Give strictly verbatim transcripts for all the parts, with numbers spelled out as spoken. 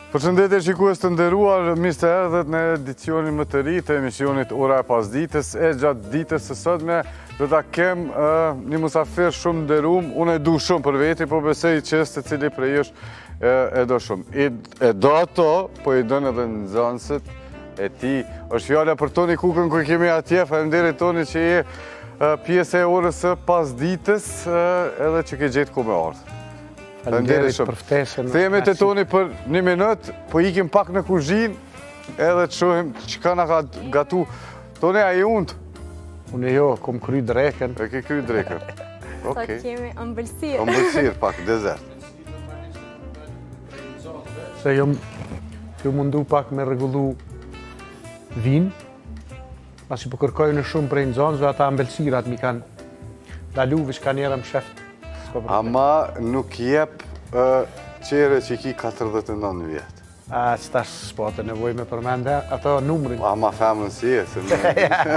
Përshëndetje shikues të nderuar, mirë se erdhët në edicionin më të ri të emisionit Ora e Pasdites. E gjatë ditës së sotme do ta kem uh, një musafir shumë nderuar. Unë e du shumë për veti, po besoj që secili prej jush e, e do shumë. E, e do ato, po i don edhe nxënësit e tij. Është fjala për Toni Kukën ku kemi atje. Faleminderit Toni që je uh, pjesë e orës së Pasdites, uh, edhe që ke gjetë ku me ardhë. Faleminderit për ftesën. Themi të Toni për një minut, po ikim pak në kuzhinë, edhe të shohim që ka na ka gatu. Toni, a i unë? Unë jo, kom kry drekën. E ke kry drekën. Sot kemi ëmbëlsirë. Ëmbëlsirë pak, dezert. Se jo ju mundu pak me rregullu vinë, pasi po kërkoj në shumë prej nxënësve, ata ëmbëlsirat mi kanë dalu vish kanë njëra më sheft. Ama nuk jep qere që ki katërdhjetë e nëntë vjetë. A, që tash s'po të nevoj me përmende ato numrin. Ama femën si e, se në...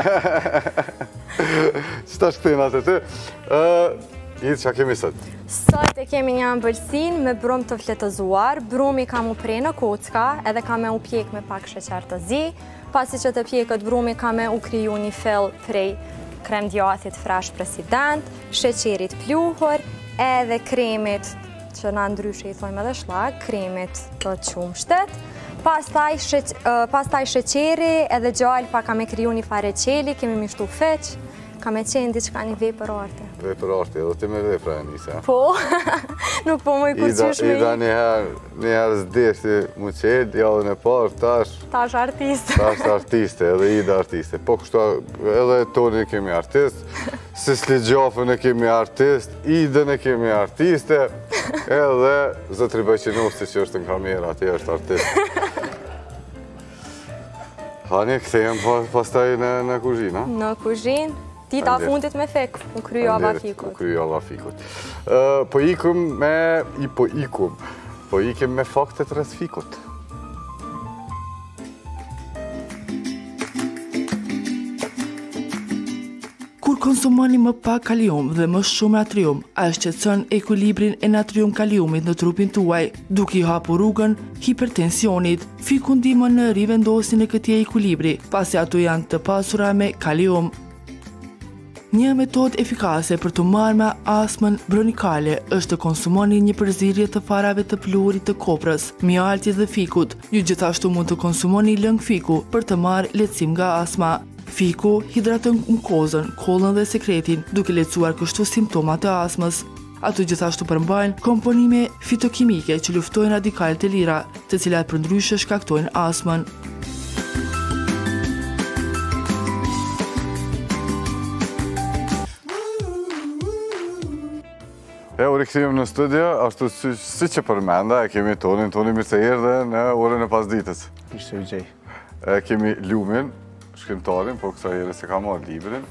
Që tash këtejnë atë të? Idhë që a kemi sëtë? Sot e kemi një ëmbëlsin me brum të fletëzuar. Brumi ka mu prej në kocka, edhe ka me u pjek me pak sheqer të zi. Pasi që të pjekët brumi ka me u kriju një fill prej krem djathit fresh president, sheqerit pluhur, edhe kremit që na ndryshe i thojmë edhe shlag, kremit të qumshtet. Pastaj sheqeri edhe gjallë pa ka me kriju një fare qeli, kemi mishtu feq, ka me qenë diçka një vepër arte. Vepër arte, edhe ti me vepra e njëse? Po, nuk po mu i kurqysh me i. Ida njëherë zdeshti mu qelë, javën e parë, tash... Tash artiste. Tash artiste, edhe Ida artiste. Po kështu edhe Toni kemi artist, Sisli Gjafën e kemi artist, Idën e kemi artiste, edhe Zotri Bajqinovci që është në kamera, ati është artist. Hani, këthejem pastaj në kuzhinë, ha? Në kuzhinë. Dita fundit me fek, u kryo ava fikut. U kryo ava fikut. Po ikum me... I po ikum. Po ikim me faktet rreth fikut. Kur konsumoni më pak kalium dhe më shumë natrium, a shqetëson ekuilibrin e natrium-kaliumit në trupin tuaj, duke i hapur rrugën hipertensionit. Fiku ndihmon në rivendosjen e këtij ekuilibri, pasi ato janë të pasura me kalium. Një metodë efikase për të marrë me astmën bronikale është të konsumoni një përzierje të farave të pluhurit të koprës, mjaltit dhe fikut. Ju gjithashtu mund të konsumoni lëng fiku për të marrë lehtësim nga astma. Fiku hidraton mukozën, kollën dhe sekretin, duke lehtësuar kështu simptomat e astmës. Ato gjithashtu përmbajnë komponime fitokimike që luftojnë radikalet e lira, të cilat përndryshe shkaktojnë astmën. E, u rikëthim në studio, ashtu si që përmenda, e kemi Tonin, Toni mirë se erdhe në orën e Pasdites. Mirë se u gjej. E kemi Lumin, shkrimtarin, po kësa jere se ka marrë librin.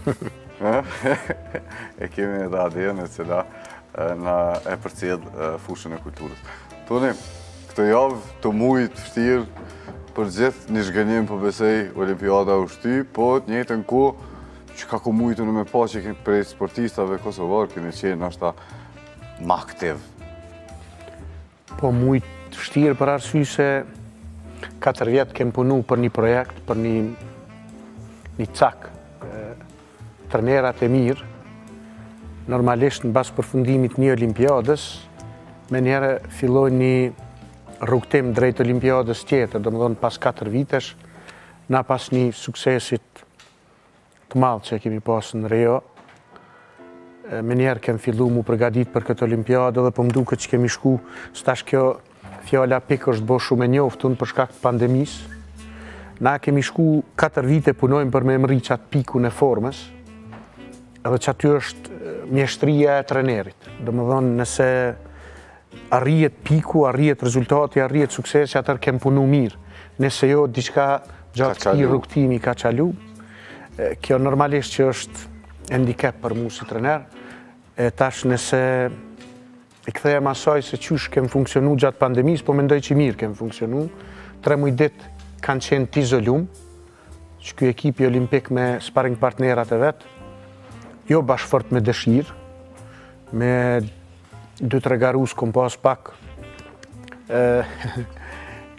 E kemi edhe Adien e cila na e përcjell fushën e kulturës. Toni, këtë javë të mujt fështirë për gjithë një shgënjim për besej Olimpiada u shty, po të njëjtën kohë që ka ku mujtu në me pa që kemi prej sportistave kosovar, kemi qenë ashta ma aktiv. Po mujtë vështirë për arsye se katër vjetë kem punu për një projekt, për një një cak. Trenerat e mirë, normalisht në bas përfundimit një olimpiadës, me njerë filloj një rrugtim drejt olimpiadës tjetër, do më dhonë pas katër vitesh, na pas një suksesit të madhë që kemi pasë në Rio, me njerë kem fillu mu përgadit për këtë olimpiadë dhe për mdu këtë që kemi shku, stash kjo fjalla pik është bo shumë e njoftun për shkak të pandemisë. Na kemi shku katër vite punojmë për me mëri qatë piku në formës, edhe që aty është mjeshtria e trenerit. Do më dhonë nëse arrijet piku, arrijet rezultati, arrijet sukses, që atër kem punu mirë. Nëse jo, diçka gjatë këti rrugtimi ka qalu, kjo normalisht që është handicap për mu si trener, e tash nëse i kthejem asaj se qysh kem funksionu gjatë pandemisë, po mendoj që mirë kem funksionu, tre muj dit kanë qenë t'izolum, që kjo ekipi olimpik me sparring partnerat e vetë, jo bashkëfort me dëshirë, me dy tre garus kom pas pak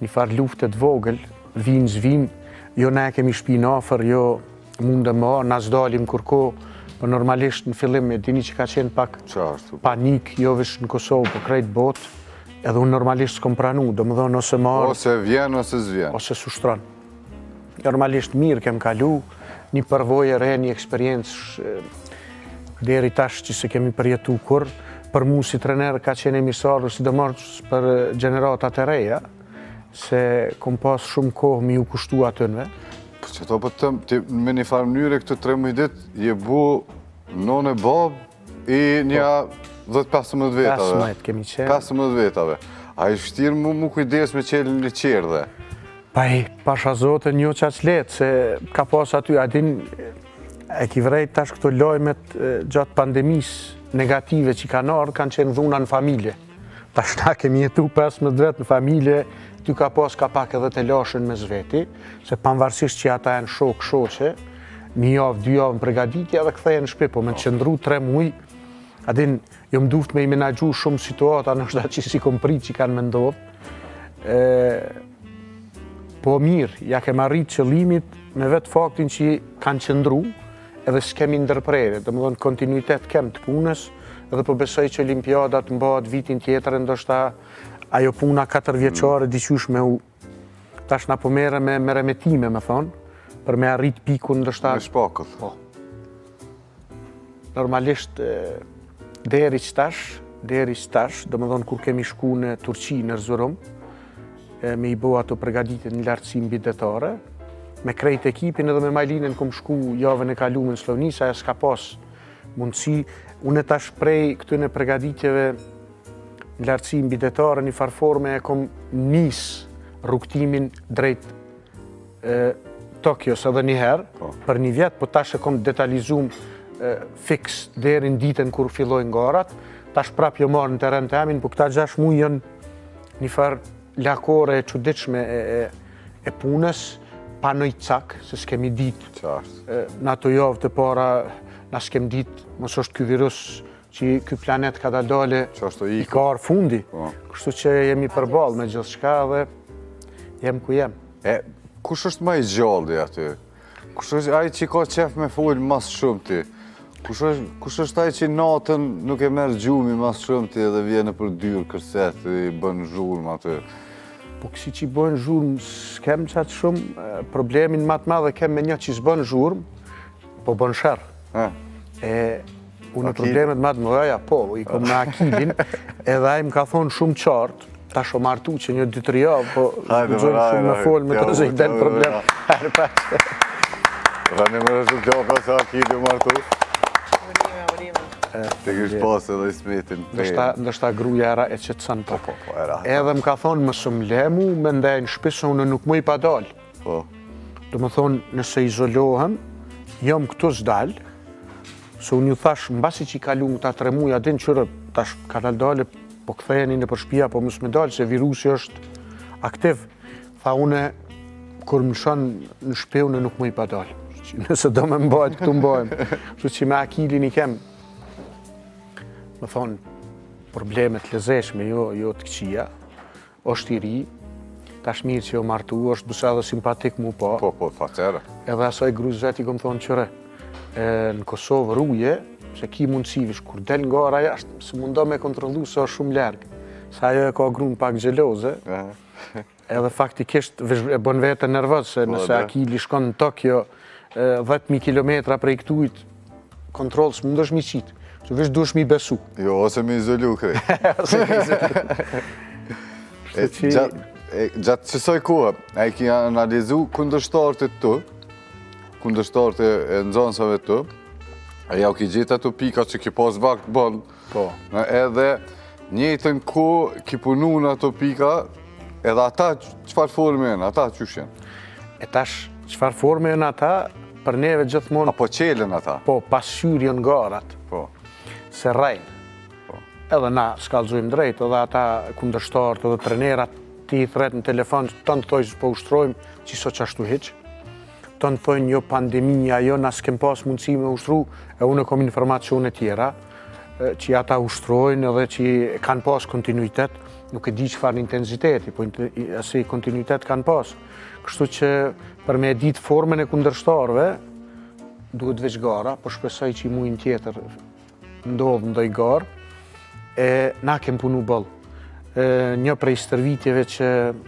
një farë luftet vogël, vinë zvim, jo ne kemi shpinë afer, jo mundë më, na s'dalim kurko, për normalisht në fillim e dini që ka qenë pak panik, jo vesh në Kosovë, për krejt botë, edhe unë normalisht s'kom pranu, do më thonë ose marë... Ose vjen, ose s'vjen. Ose s'ushtron. Normalisht mirë kem kalu, një përvojë re, një eksperiencë deri tash që se kemi përjetu kur, për mu si trener ka qenë emisarë, sidomos për gjeneratat e reja, se kom pas shumë kohë mi u kushtu atënve. Po që to për tëmë, ti me një farë mënyre këtë tre muj dit, je bu none babë i një dhjetë pesëmbëdhjetë vetave. pesëmbëdhjetë kemi qenë. pesëmbëdhjetë vetave. A i shtirë mu mu kujdes me qelin një qerë dhe? Pa i pasha zote një qaq letë, se ka pas aty, a din, e ki vrejt tash këto lojmet gjatë pandemisë negative që kanë ardhë, kanë qenë dhuna në familje. Tash na kemi jetu pesëmbëdhjetë vetë në familje, ty ka pas ka pak edhe të lashën me zveti, se pavarësisht që ata e në shok, shoqe, një javë, dy javë në pregaditja dhe këtheje në shpi, po me të qëndru tre muj, adin, jo më duft me i menagju shumë situata, nështë da që si kom prit që kanë me ndodhë. Po mirë, ja kem arrit qëllimit me vetë faktin që kanë qëndru, edhe s'kemi ndërprerje, dhe më dhënë kontinuitet kem të punës, edhe po besoj që Olimpiadat mbahet vitin tjetër, ndoshta ajo puna katër vjeqare diqysh me u, tash na po mere me, me remetime, me thonë, për me arrit pikun ndoshta... Me shpakët. Po. Normalisht, deri qëtash, deri qëtash, do më thonë kur kemi shku në Turqi, në Erzurum, me i bo ato përgatitit në lartësi mbidetare, me krejt ekipin edhe me Majlinën kom shku javën e kalume në Slovni, sa e s'ka pas mundësi. Unë tash prej këtëne përgatitjeve në lartësi mbidetare, një farforme e kom nis rrugtimin drejt e, Tokios edhe njëherë, po. Për një vjetë, po tash e kom detalizum e, fix deri në ditën kur fillojnë garat, tash prap jo marë në teren të amin, po këta gjash mu jënë një farë lakore e quditshme e, e, e punës, pa nëjt cak, se s'kemi ditë në ato javë të para, na s'kem ditë, mos është ky virus që ky planet ka daldale i ka arë fundi. Kështu që jemi përballë me gjithë shka dhe jem ku jem. E, kush është ma i gjallë aty? Kush është ai që ka qef me folë mas shumë ti? Kush është, kush është ai që natën nuk e merë gjumi mas shumë ti edhe vjene për dyrë kërset i bën zhurmë aty? Po kësi që i bën zhurmë, s'kem qatë shumë, problemin matë madhe kem me një që s'bën zhurmë, po bën shërë. E, unë problemet matë më dhaja, po, i kom me Akilin, edhe ai më ka thonë shumë qartë, ta shumë martu që një dy tri javë, po në gjojnë shumë me folë, me të zëjtë den problem. Hajde paqë. Rani më rështu gjopë se Akili martu. Urime, urime. Të kish pas edhe i smetin. Ndështë ta gruja era e qëtësën po. Po, po, era. Edhe më ka thonë më së mlemu, me ndajnë shpisë, unë nuk më i pa dalë. Po. Do më thonë, nëse izolohem, jam këtu s'dalë, se unë ju thash, mbasi që i kalu në ta tre muja, din qërë, tash ka dalë dalë, po këthejeni në përshpia, po mësë me dalë, se virusi është aktiv. Tha une, kur më shonë në shpe, une nuk më i pa dalë. Nëse do me mbajt, këtu mbajmë. Shë që me Akilin i kem, më thonë, problemet lezeshme, jo, jo të këqia, është i ri, tash mirë që jo martu, është dusa edhe simpatik mu pa. Po, po, fatera. Edhe asaj gruzet i kom thonë qëre, në Kosovë rruje, se ki mundësivish, kur del nga ara jashtë, se mundo me kontrolu se është shumë lërgë. Sa ajo e ka grunë pak gjeloze, edhe faktikisht e bën vete nervëz, se nëse Akili shkon në Tokyo dhjetë mijë kilometra prej këtujt, kontrol së mund është mi qitë, që vish dush mi besu. Jo, ose mi izolu krej. Ose mi izolu. Gjatë qësoj kohë, e ki analizu kundërshtarët e të, kundërshtarët e nxënësave të, e ja u ki gjithë ato pika që ki pas vakt bënë, edhe njëjtën kohë ki punu në ato pika, edhe ata qëfar forme janë, ata qyshen? E tash, qëfar forme janë ata, për neve gjithmonë... Apo qelen ata? Po, pasqyrjen garat. Po. Se rejnë. Edhe na s'kallzojmë drejt, edhe ata kundërshtarët, edhe trenerat, ti i thret në telefon, të në thojë po ushtrojmë, që so qashtu heqë. Të në thojnë jo pandemija, jo na s'kem pas mundësi me ushtru, e unë kom informacione tjera, që ata ushtrojnë edhe që kanë pas kontinuitet, nuk e di çfarë intensiteti, po asaj kontinuitet kanë pas. Kështu që për me ditë formën e kundërshtarëve, duhet veç gara, po shpresoj që i muajin tjetër ndodh ndonjë garë, e na kem punu boll. Një prej stërvitjeve që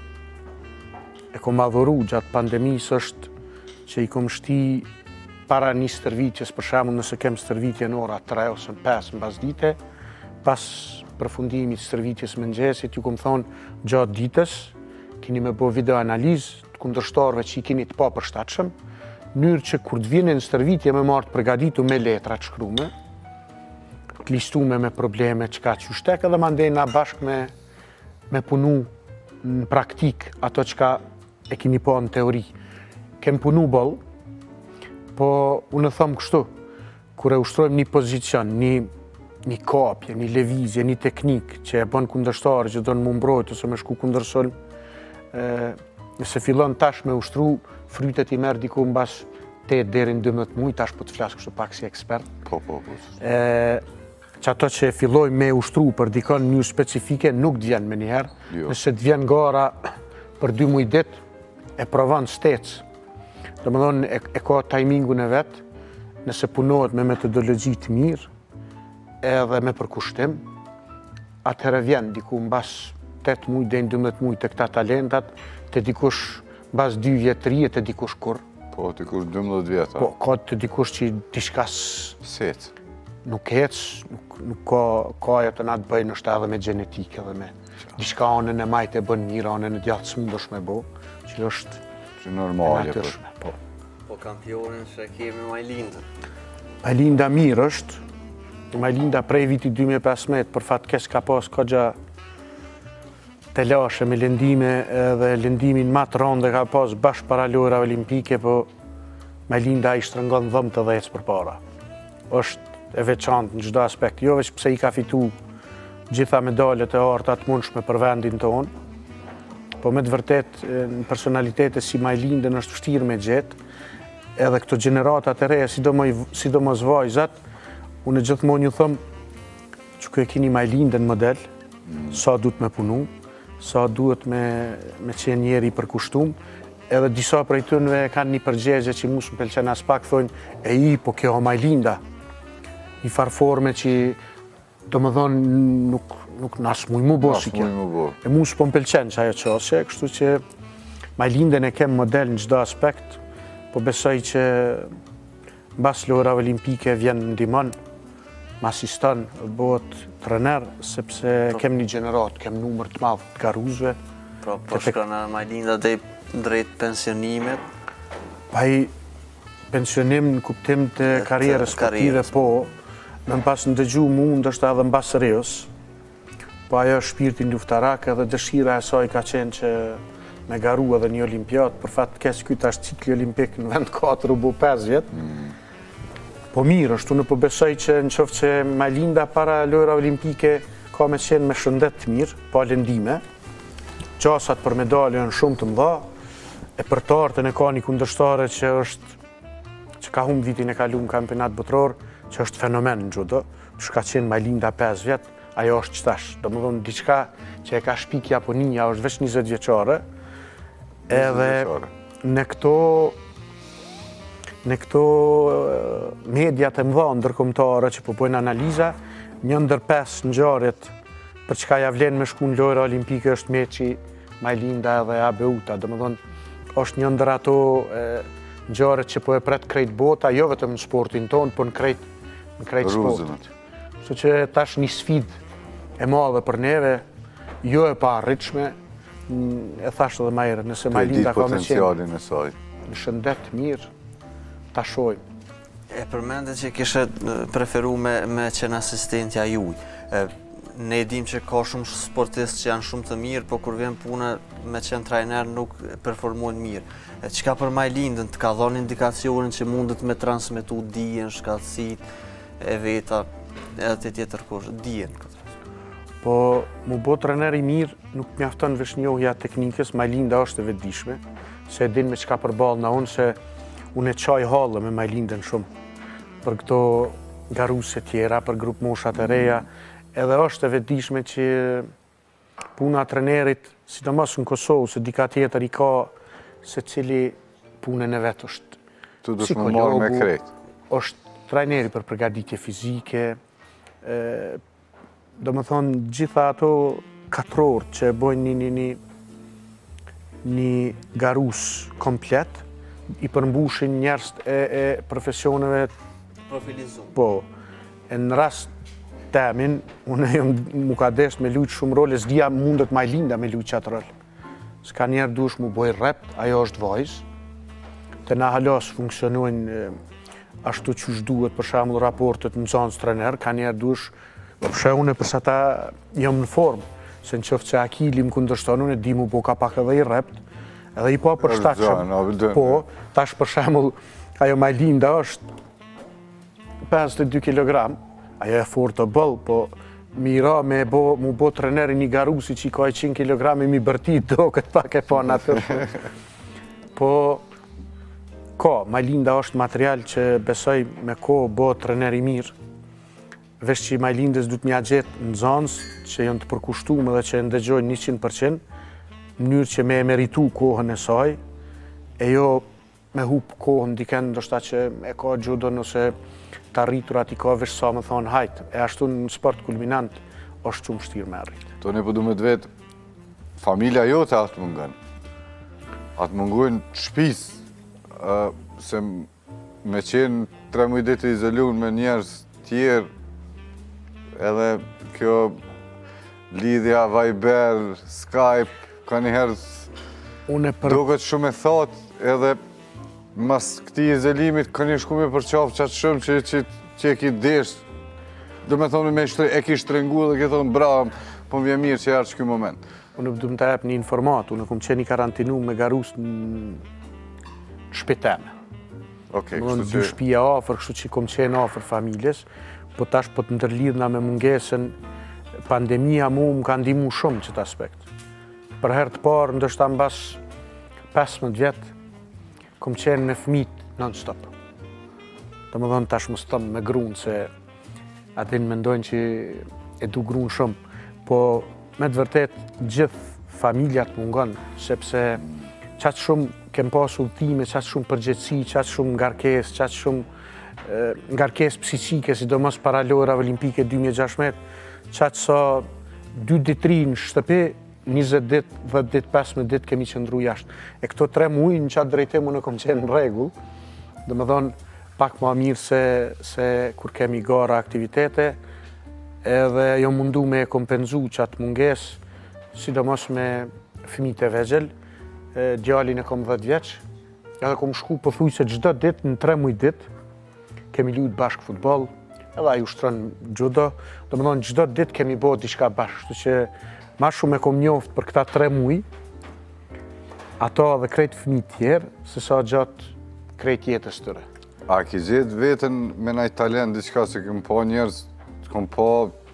e kom adhuru gjatë pandemisë është që i kom shti para një stërvitjes, për shembull nëse kem stërvitje në ora tre ose pesë mbas dite, pas përfundimit stërvitjes mëngjesit, ju kom thonë gjatë ditës, keni me bo video analizë të kundërshtarëve që i keni të papërshtatshëm, në mënyrë që kur të vjen në stërvitje me marrë të përgatitur me letra të shkrume, të listume me probleme që ka që shtek, edhe mandej na bashkë me, me punu në praktik ato që ka e keni po në teori. Kem punu boll, po unë thëmë kështu, kur e ushtrojmë një pozicion, një, një kapje, një levizje, një teknik që e bën kundërshtarë që do në më mbrojt ose me shku kundërsolm, nëse fillon tash me ushtru, frytet i merë diku mbas tetë deri në dymbëdhjetë muaj, tash po të flasë kështu pak si ekspert. Po, po, po. E, që ato që filloj me ushtru për dikon një specifike, nuk të vjen me njëherë. Jo. Nëse të vjen gara për dy muaj dit, e provon stec. Do më thonë, e, e ka timingun e vetë, nëse punohet me metodologji të mirë, edhe me përkushtim, atëherë vjen diku mbas tetë muaj deri në dymbëdhjetë muaj të këta talentat, të dikush mbas dy vjetërie, të dikush kur. Po, të dikush dymbëdhjetë vjeta. Po, ka të dikush që diçka Set. nuk ec, nuk, nuk ka, ka ajo të na të bëjnë është edhe me gjenetikë edhe me diçka anën e majtë e bën mirë, anën e djathtë s'mundesh me bo, që është Që normale. e natyrshme. Po. Po kampionin që kemi Majlindën. Majlinda mirë është, Majlinda prej viti dy mijë e pesëmbëdhjetë për fatkeq ka pas kogja telashe me lëndime edhe lëndimin ma të rëndë ka pas bashkë para lojrave olimpike, po Majlinda i shtrëngon dhëmë të dhecë për para. Është e veçantë në çdo aspekt, jo veç pse i ka fitu gjitha medaljet e arta të mundshme për vendin tonë, po me të vërtet në personalitete si Majlindën është vështirë me gjetë, edhe këto gjeneratat e reja, sidomos vajzat, unë gjithmonë ju thëmë që kë e kini Majlindën model, sa duhet me punu, sa duhet me, me qenë njeri i përkushtum, edhe disa prej tënve kanë një përgjegje që mu s'm pëlqen as pak, thonë, e i, po kjo o Majlinda, një farforme që do më thonë nuk, nuk nas muj mu bo si kjo. E mu s'po m'pëlqen që ajo qasje, kështu që Majlindën e kem model në çdo aspekt, po besoj që mbas lojrave olimpike vjen ndihmon, m'asiston, bëhet trener, sepse kem një gjenerat, kem numër të madh të garuzve. Pra, po shkon Majlinda dhe drejt pensionimit? Pa i pensionim në kuptim të karrierës sportive, po, me më pas në dëgju mu, ndështë edhe mbas reos, po ajo shpirtin luftarak edhe dëshira e saj ka qenë që me garu edhe një olimpiat, për fatë kes kyt është cikli olimpik në vend katër u bu pesë vjetë. Mm. Po mirë është, unë po besoj që në qoftë që Majlinda para lojra olimpike ka me qenë me shëndet të mirë, pa lëndime, qasat për medalje janë shumë të mëdha, e për të artën e ka një kundërshtare që është, që ka humbë vitin e kaluar në kampionat botror, që është fenomen në judo, që ka qenë Majlinda pesë vjetë, ajo është qëtash. Do më thonë, diçka që e ka shpik Japonia, është veç njëzet vjeqare, edhe në këto, në këto mediat e mëdha ndërkombëtare që po bojnë analiza, një ndër pesë ngjarjet për çka ja vlen me shku në lojra olimpike është meçi Majlinda edhe Abeuta. Do më thonë, është një ndër ato ngjarjet që po e pret krejt bota, jo vetëm në sportin tonë, po në krejt në krejt sportit. Kështu që tash një sfidë e madhe për neve, jo e pa arritshme, e thashtë edhe ma herë, nëse Majlinda ka me qenë në shëndet mirë, ta shojmë. E përmendet që kishe preferu me, me qenë asistentja juj. E, ne dim që ka shumë sportistë që janë shumë të mirë, po kur vjen puna me qenë trajner nuk performojnë mirë. E, qka për Majlindën të ka dhonë indikacionin që mundet me transmetu dijen, shkallësit e veta, edhe të tjetër kosh, dijen këtë. Po, mu bo trener i mirë nuk mjafton veç njohja teknikës, Majlinda është e vetëdijshme, se e din me çka përballë na unë, se unë e qaj hallë me Majlindën shumë për këto garuse tjera, për grup moshat e reja, edhe është e vetëdijshme që puna trenerit, sidomos në Kosovë, se dika tjetër i ka se cili punën e vetë është Tu dush më marrë me krejt. është trajneri për përgatitje fizike, do më thonë gjitha ato katror që bojnë një, një, një, një garus komplet, i përmbushin njerëz e, e profesioneve Profilizuar. po. E në rast temin, unë jam mu ka desh me lujtë shumë role, s'dia mundet maj linda me lujtë qatë rol. S'ka njerë dush mu boj rept, ajo është vajzë. Të na halos funksionojnë ashtu që duhet, për shembull raportet në zonës trener, ka njerë dush, përshë une përsa ta jam në formë, se në qëftë që Akili më kundërshton, unë e di mu bo ka pak edhe i rept, edhe i po për shtatëshëm. Po, tash për shembull, ajo maj linda është pesëdhjetë e dy kilogram, ajo e fort të bëllë, po mira me bo, mu bo treneri një garusi që i ka e qind kilogram i mi bërtit, do këtë pak e po në atër. Po, ka, Majlinda është material që besoj me ko bo treneri mirë, veç që i Majlindës du të mja gjetë në zonës që janë të përkushtume dhe që ndëgjojnë njëqind përqind, mënyrë që me emeritu kohën e saj, e jo me hup kohën diken ndoshta që e ka gjudon ose të arritur ati ka veç sa më thonë hajtë, e ashtu në sport kulminant është shumë shtirë me arritë. To ne po du me të vetë, familja jote atë mungën, atë mungën shpis, uh, se me qenë tre muj ditë izoluar me njerëz tjerë, edhe kjo lidhja Viber, Skype, ka njëherë për... duket shumë e thotë, edhe mas këti izolimit ka një shku me përqafë qatë shumë që, që, që e ki desh, do me thonë me shtre, e ki shtrengu dhe ke thonë bravo, po më vje mirë që jarë që këj moment. Unë du më të jep një informat, unë kom qeni karantinu me garus në shpiteme. Okay, Më në kështu dy që... shpia afer, kështu që kom qenë afer familjes, po tash po të ndërlidhna me mungesën, pandemia mu më ka ndimu shumë qëtë aspekt. Për herë të parë, ndështë mbas pesëmbëdhjetë vjetë, kom qenë me fëmijët non-stop. Të më dhonë tash më stëmë me grunë, se atin mendojnë që e du grunë shumë, po me të vërtet gjithë familjat mungon, sepse qatë shumë kem pas udhëtime, qatë shumë përgjegjësi, qatë shumë ngarkesë, qatë shumë ngarkesë psiqike, sidomos para lojrave olimpike dy mijë e gjashtëdhjetë, qatë sa dy ditëri në shtëpi, njëzet ditë, dhjetë ditë, pesëmbëdhjetë ditë kemi qëndru jashtë. E këto tre muaj në qatë drejtim unë kom qenë në rregull, dhe më thonë pak ma mirë se, se kur kemi gara aktivitete, edhe jo mundu me kompenzu qatë munges, sidomos me fëmijët e vegjël, djalin e kom dhjetë vjeç, edhe kom shku pothuajse çdo ditë në tre muaj ditë, kemi luajtur bashkë futboll, edhe ai ushtron judo, domethënë çdo ditë kemi bërë diçka bashkë, kështu që ma shumë e kom njoft për këta tre muaj, ato dhe krejt fëmijë tjerë, se sa gjatë krejt jetës tyre. A ki gjetë vetën me naj talent diçka, se këm po njerëz, këm po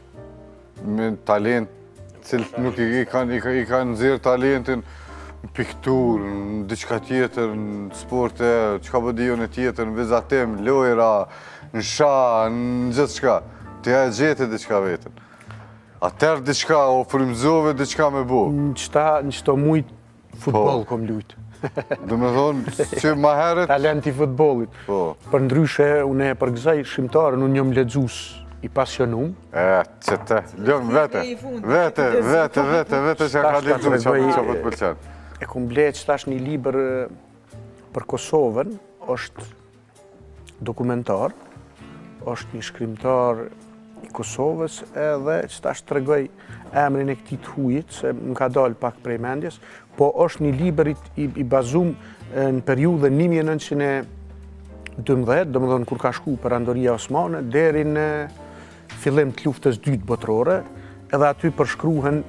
me talent, cilët nuk i kanë i kanë nxjerrë talentin në pikturë, në diçka tjetër, në sporte, çka po dijon e tjetër, në vizatim, lojra, në sha, në gjithë shka. Të ja e gjete diçka vetën. Atër diçka, o frymëzove diçka me bu. Në qëta, në qëto mujt futbol kom lujtë. Do me thonë, që ma heret... Talenti futbolit. Po. Për ndryshe, unë e përgëzaj shqimtarën, unë njëm ledzus i pasionum. E, që te, lëmë vete, vete, vete, vete, vete që ka ledzu që po të pëlqen. E kom ble që tash një liber për Kosovën, është dokumentar, është një shkrimtar i Kosovës, edhe që tash të regoj emrin e këtij të hujit, se më ka dalë pak prej mendjes, po është një liber i, i bazum në periudhën një mijë e nëntëqind e dymbëdhjetë, do më dhënë kur ka shku për Andoria Osmane, deri në fillim të luftës dytë botërore, edhe aty përshkruhen,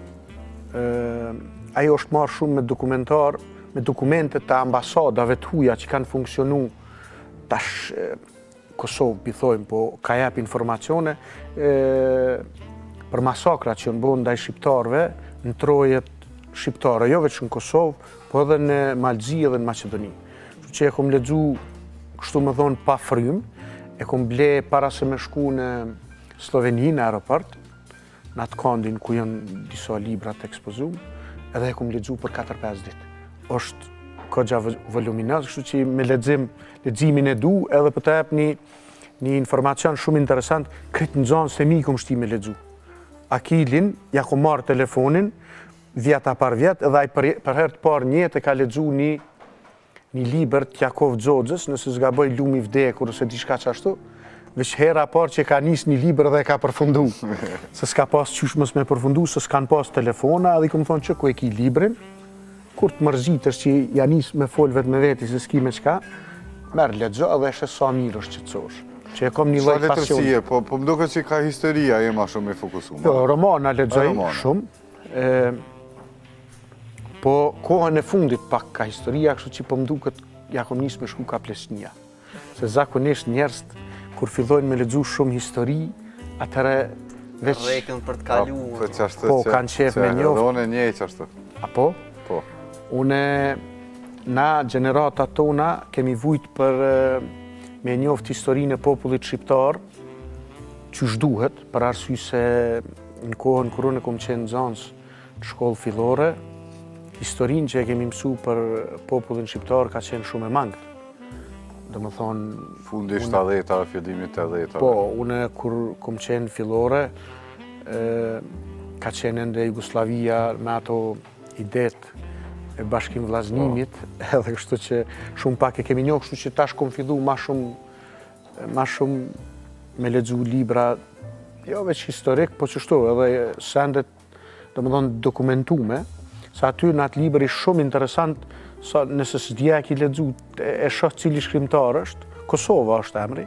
e, ajo është marrë shumë me dokumentar, me dokumentet të ambasadave të huja që kanë funksionu tash e, Kosovë, pithojmë, po ka jep informacione e, për masakrat që në bënë ndaj shqiptarve në trojet shqiptare, jo veç në Kosovë, po edhe në Malzi edhe në Macedoni. Që e kom lexu, kështu më thonë, pa frym, e kom ble para se me shku në Sloveni, në aeroport, në atë kondin ku janë disa libra të ekspozum, edhe e kom lexu për katër pesë ditë. Është kogja voluminöz, kështu që me lexim, leximin e du, edhe për të jap një një informacion shumë interesant, kretë në zonë se mi kom shti me lexu. Akilin, ja kom marrë telefonin, vjeta par vjet, edhe ai për, për herë të parë një jetë e ka lexu një një libër të Jakov Xoxhës, nëse zgaboj Lumi i vdekur ose diçka çashtu, veç hera parë që ka nis një libër dhe e ka përfundu. Se s'ka pas qysh mos me përfundu, se s'kan pas telefona, edhe i kom thonë që ku e ki librin, kur të mërzitësh që ja nis me fol vetë me veti se s'ki me çka, merr lexo edhe është sa mirë është qetësosh. Që e kom një lloj pasioni. Po, po më duket që ka historia e ma shumë e fokusuar. Jo, romana lexoj shumë. E, po kohën e fundit pak ka historia, kështu që po më duket ja kom nis me shku ka Plesnia. Se zakonisht njerëz kur fillojnë me lexu shumë histori, atëherë veç rrekën për të kaluar. Po, kanë qef me njoft. Ronë një çashtu. Apo? Po. Une na gjenerata tona kemi vujt për me njoft historinë e popullit shqiptar, qysh duhet, për arsye se në kohën kur unë kom qenë nxënës në shkollë fillore, historinë që e kemi mësu për popullin shqiptar ka qenë shumë e mangët. Do më thonë... Fundi shtatëdhjetave, fillimi tetëdhjetave. Po, une kur kom qenë fillore, ka qenë ende Jugoslavia me ato idet e bashkim vllaznimit, edhe kështu që shumë pak e kemi njohë, kështu që tash kom fillu ma shumë ma shumë me lexu libra, jo veç historik, po qështu, edhe sendet, do më thonë, dokumentume, sa aty në atë libër i shumë interesant, sa nëse s'dja e ki lexu, e shoh cili shkrimtar është, Kosova është emri,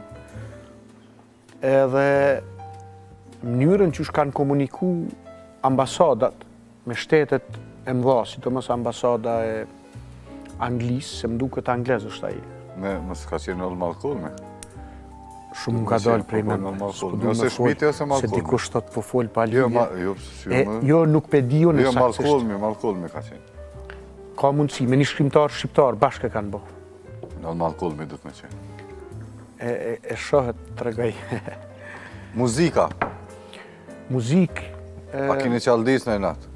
edhe mënyrën që kanë komuniku ambasadat me shtetet e mëdha, sidomos ambasada e Anglisë, se më duket anglez është ai. Me mos ka qenë Nol Malkolmi. Shumë më ka dalë prej me. Ose Shmiti ose Malkolmi. Se dikush thot po fol pa lidhje. Jo, jo, jo nuk pe di unë saktësisht. Jo, Malkolmi, Malkolmi ka qenë. Ka mundësi, me një shkrimtar shqiptar bashkë kanë bë. Nol Malkolmi do të më qenë. E e shohet tregoj. Muzika. Muzikë. A keni qaldis në natë?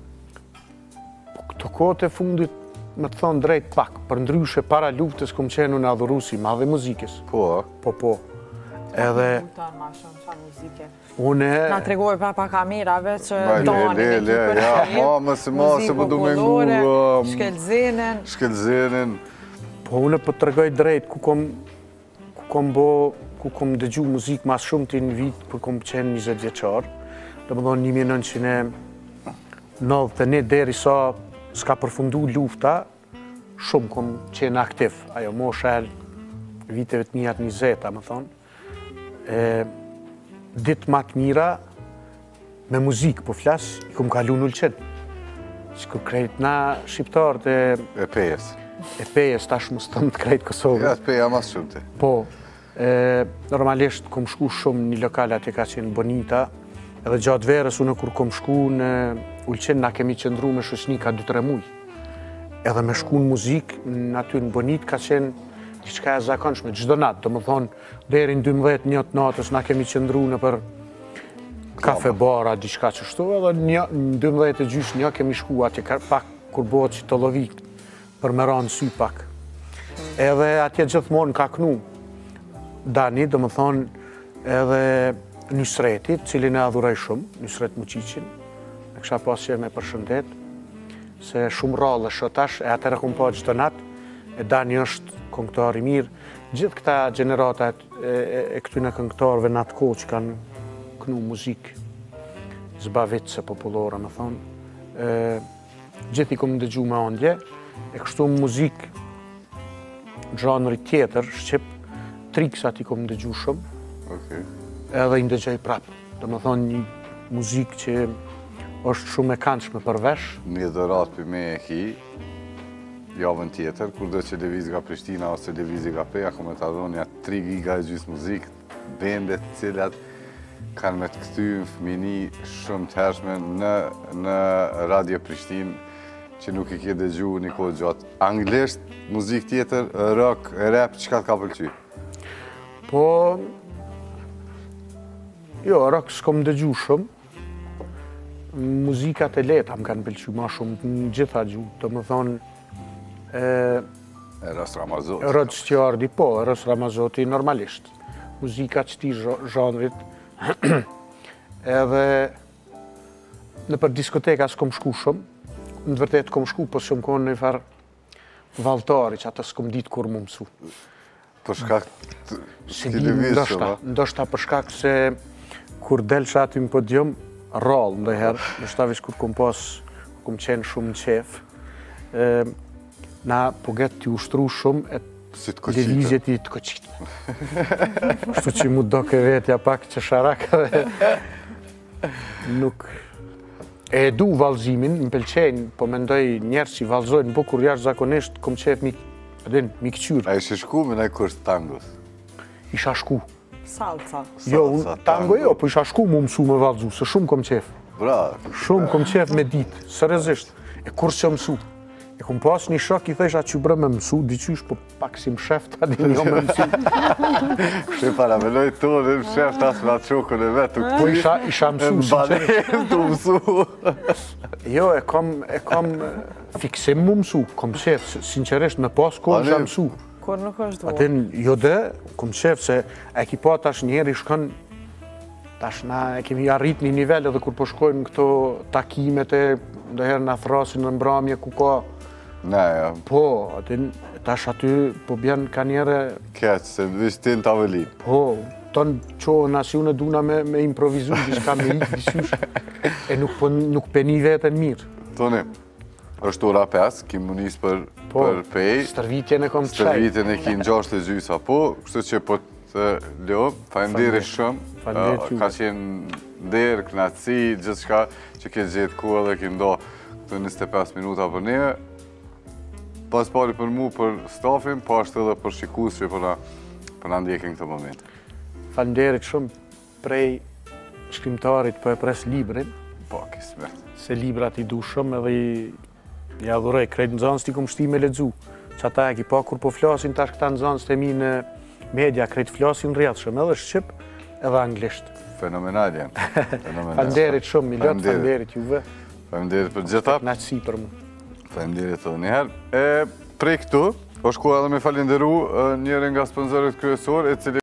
Këto kohët e fundit, me të thonë drejt pak, për ndryshe para luftës kom qenë në adhurusi, ma dhe muzikës. Po, a? Po, po. Edhe... Ma shumë qa muzike. Une... Na tregoj pa pa kamerave që le, doni le, le, ja, ma, mëse ma, se më du me ngu... Shkelzenin. Shkelzenin. Po, une po të tregoj drejt, ku kom... ku kom bo... ku kom dëgju muzikë mas shumë të një vit, për kom qenë njëzet vjeqar. Dhe më thonë një mijë e nëntëqind e nëntëdhjetë e një deri sa s'ka përfundu lufta, shumë kom qenë aktiv. Ajo, mosha e viteve të mija të njëzeta, më thonë. Ditë ma të mira, me muzikë po flasë, i kom kalu në Ulqin. Që kur krejt na shqiptarët e... E pejes. E pejes, tash më stëmë të krejt Kosovë. Ja, të peja mas shumë ti. Po. Normalisht kom shku shumë një lokale atë ka qenë Bonita, edhe gjatë verës unë kur kom shku në Ulqin, na kemi qëndru me shoqni ka dy tre muj. Edhe me shku në muzikë, në aty në Bonit ka qenë diçka e zakonshme, çdo natë, do më thonë, deri në dymbëdhjetë një të natës na kemi qëndru në për kafe bara, diçka qështu, edhe në dymbëdhjetë e gjysh një kemi shku atje pak kur bëhet që të lovik, për me ranë sy pak. Edhe atje gjithmonë ka knu Dani, do më thonë, edhe Nysretit, cilin e adhuraj shumë, Nysret Muqiqin, e kësha pas që me përshëndet, se shumë rallë shotash, e atëre kum pa gjithë natë, e Dani është këngëtar i mirë, gjithë këta generatat e, e, e këtyne këngëtarve në atë kohë që kanë kënu muzikë, zbavitëse popullore, me thonë, gjithë i kum dëgju me ondje, e kështu muzikë, gjanëri tjetër, Shqip, triksat i kom dëgju shumë, okay. Edhe i ndëgjoj prapë. Do më thonë një muzikë që është shumë e këndshme për vesh. Një dhërat për me e ki, javën tjetër, kur do që deviz nga Prishtina ose deviz nga Peja, ku me të adhonja tri giga e gjysë muzikë, bendet cilat kanë me të këty në fëmini shumë të hershme në, në Radio Prishtinë, që nuk i ke dëgju një kohë gjatë. Anglisht, muzikë tjetër, rock, rap, çka të ka pëlqy? Po, jo, rock s'kom dëgju shumë, muzikat e lehta më kanë pëlqy ma shumë në gjitha gjuhë, do më thonë Eros Ramazzotti. Rod Stjardi, po, Eros Ramazzotti normalisht. Muzika qëti zhanrit. Edhe në për diskoteka s'kom shku shumë, në të vërtet kom shku, po s'kom konë në i farë valtari, që atë s'kom ditë kur më mësu. Për shkak të televizionit, ndoshta, ndoshta për shkak se kur delësha aty në podium, rallë ndojherë, ndoshta veç kur kom pas, kom qenë shumë në qef, na po getë t'ju ushtru shumë e si të koqitën. Levizjet i të koqitën. Shtu që mu do ke vetja pak që sharakave nuk... E du valzimin, më pëlqenj, po mendoj njerës që valzojnë, po kur jashtë zakonisht, kom qef mi, edhin, mi këqyrë. A ishe shku me nëj kurs tangos? Isha shku. Salsa. Jo, unë tango jo, po isha shku mu mësu me valzu, se shumë kom qef. Bra. Shumë kom qef me ditë, sërezisht. E kur që mësu. E kum pas një shok i thesha që bre me mësu, diqysh, po pak si më shef tani jo me mësu. Shë para me lojtë tonë, më shef tas me atë shokën e vetë. Po isha, isha mësu, sinqerisht. të mësu. Jo, e kom, e kom fiksim mu mësu, kom qef, sinqerisht me pas kohë isha mësu. Kur nuk është duar. Atin, jo dhe, kom qef se e ki pa tash njeri shkon, tash na e kemi arrit një nivel edhe kur po shkojnë këto takimet e ndoherë na thrasin në mbrëmje ku ka. Ne, ja. Po, atin, tash aty po bjen ka njere... Keq, se vishë ti në tavelin. Po, tonë qohën as unë duna me, me improvizu, diçka me ikë, disysh, e nuk, po, nuk peni vetën mirë. Toni, është ora pesë, kim më nisë për, Po, për pej. stërvitjen e kom të qaj. Stërvitjen e ki në gjashtë e gjysa, po, kështu që po të leo, faleminderit shumë. Faleminderit juve. Ka qenë nderë, knatësi, gjithë shka që ke gjetë kohë dhe ke ndo këtë njëzet e pesë minuta për neve. Pas pari për mu për stafin, po ashtë edhe për shikus që për na, për na ndjekin këtë moment. Faleminderit shumë prej shkrimtarit po e pres librin, Po, kismet. se librat i du shumë edhe i, i adhurej. Krejt nëzanës t'i kom shti me ledzu. Që ata e ki pa kur po flasin tash këta nëzanës të mi në media, krejt flasin rrjedh shumë, edhe shqip edhe anglisht. Fenomenal janë. Faleminderit shumë, Milot, faleminderit juve. Faleminderit për gjitha. Knaqësi për mu. Faleminderit edhe njëherë. E prej këtu, është koha edhe me falenderu njërin nga sponsorët kryesor, e cili